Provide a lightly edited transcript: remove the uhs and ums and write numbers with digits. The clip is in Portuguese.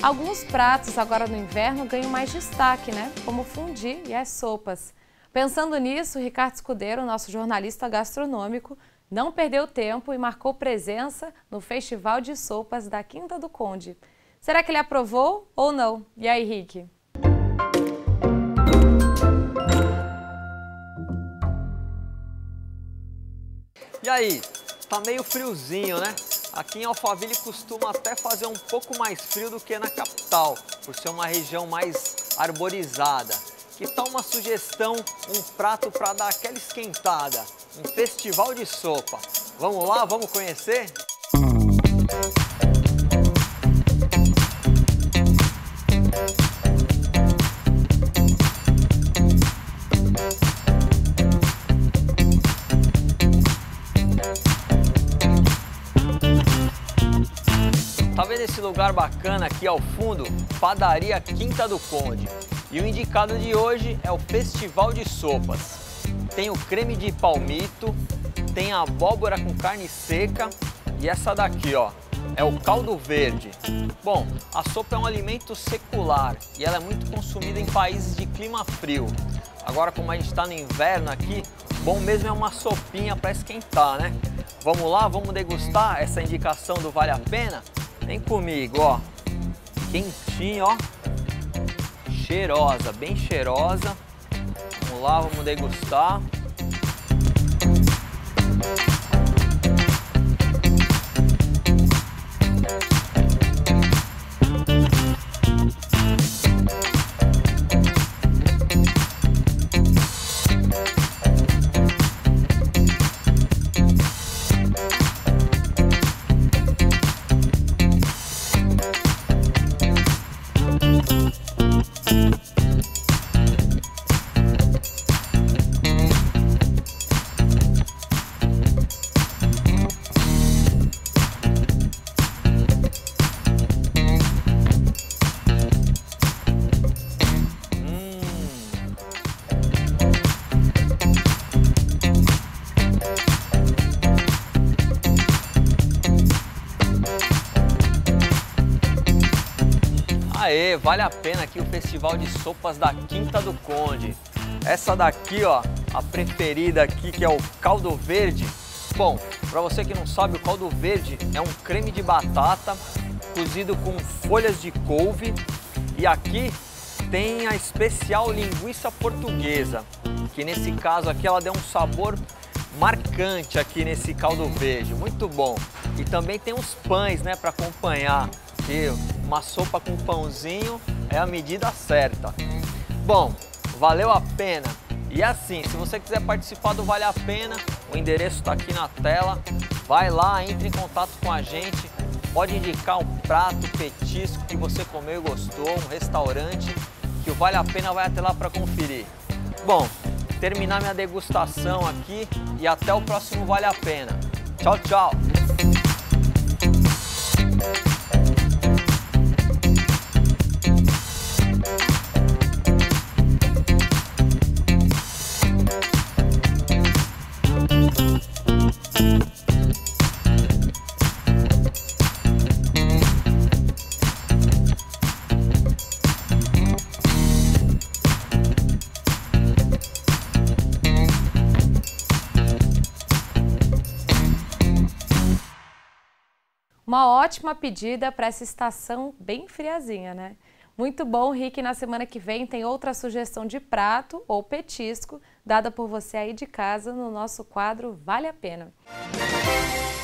Alguns pratos agora no inverno ganham mais destaque, né? Como o fundi e as sopas. Pensando nisso, Ricardo Escudeiro, nosso jornalista gastronômico, não perdeu tempo e marcou presença no Festival de Sopas da Quinta do Conde. Será que ele aprovou ou não? E aí, Rick? E aí, tá meio friozinho, né? Aqui em Alphaville costuma até fazer um pouco mais frio do que na capital, por ser uma região mais arborizada. Que tal uma sugestão, um prato para dar aquela esquentada? Um festival de sopa. Vamos lá, vamos conhecer? Tá vendo esse lugar bacana aqui ao fundo? Padaria Quinta do Conde. E o indicado de hoje é o Festival de Sopas. Tem o creme de palmito, tem a abóbora com carne seca e essa daqui, ó, é o caldo verde. Bom, a sopa é um alimento secular e ela é muito consumida em países de clima frio. Agora, como a gente está no inverno aqui, bom mesmo é uma sopinha para esquentar, né? Vamos lá, vamos degustar essa indicação do Vale a Pena? Vem comigo, ó, quentinho, ó, cheirosa, bem cheirosa. Vamos lá, vamos degustar. Aê, vale a pena aqui o Festival de Sopas da Quinta do Conde. Essa daqui, ó, a preferida aqui, que é o caldo verde. Bom, para você que não sabe, o caldo verde é um creme de batata cozido com folhas de couve. E aqui tem a especial linguiça portuguesa, que nesse caso aqui ela deu um sabor marcante aqui nesse caldo verde, muito bom. E também tem os pães, né, para acompanhar. E uma sopa com pãozinho é a medida certa. Bom, valeu a pena. E assim, se você quiser participar do Vale a Pena, o endereço está aqui na tela. Vai lá, entre em contato com a gente. Pode indicar um prato, petisco que você comeu e gostou, um restaurante, que o Vale a Pena vai até lá para conferir. Bom, terminar minha degustação aqui e até o próximo Vale a Pena. Tchau, tchau! Uma ótima pedida para essa estação bem friazinha, né? Muito bom, Rick. Na semana que vem tem outra sugestão de prato ou petisco dada por você aí de casa no nosso quadro Vale a Pena.